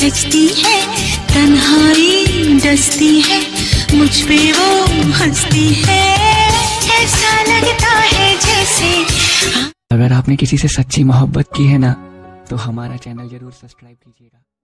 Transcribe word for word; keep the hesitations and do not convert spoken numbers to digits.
सजती है, तन्हाई डसती है, मुझ पे वो हंसती है, ऐसा लगता है जैसे। अगर आपने किसी से सच्ची मोहब्बत की है ना, तो हमारा चैनल जरूर सब्सक्राइब कीजिएगा।